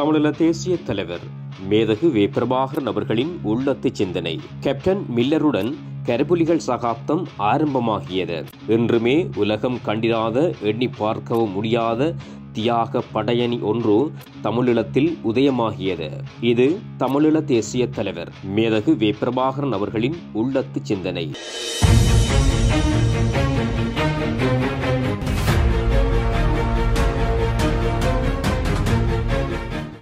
தமிழீழ தேசிய தலைவர் மேதகு வே. பிரபாகரன் அவர்களின் உள்ளத்து சிந்தனை. கேப்டன் மில்லருடன் கருப்புலிகள் சகாப்தம் ஆரம்பமாகியது. இன்றுமே உலகம் கண்டிராத, எண்ணி பார்க்கவும் முடியாத தியாக படையணி ஒன்று தமிழீழத்தில் உதயமாகியது. இது தமிழீழ தேசிய தலைவர் மேதகு வே. பிரபாகரன் அவர்களின் உள்ளத்து சிந்தனை.